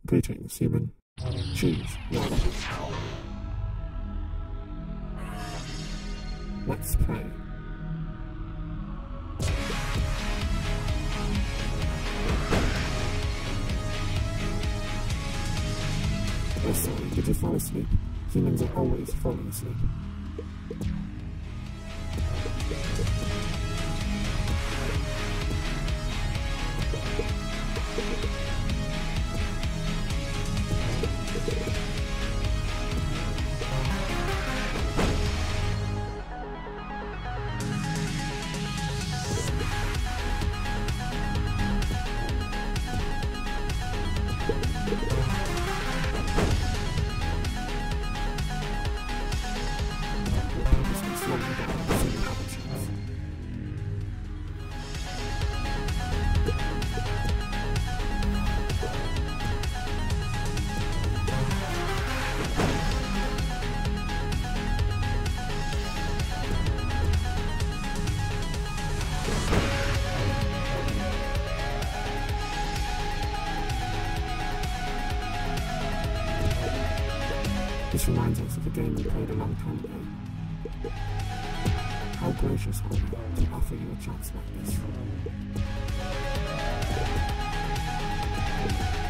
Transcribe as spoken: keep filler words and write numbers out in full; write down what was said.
Greetings, human. Choose your life. Let's play. Oh, sorry, did you fall asleep? Humans are always falling asleep. This reminds us of a game we played a long time ago. How gracious are you to offer you a chance like this?